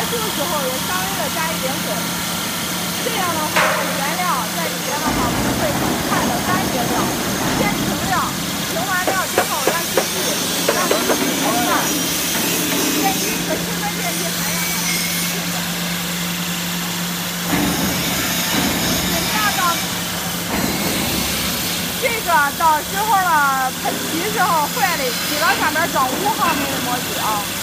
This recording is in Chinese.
熟的时候也稍微的加一点水，这样的话原料在里边的话不会很快的干结掉。先停料，停完料之后让继续炒饭。电梯和清真电梯还要这个到时候了，它洗时候坏了，洗了上面整5毫米的墨水啊。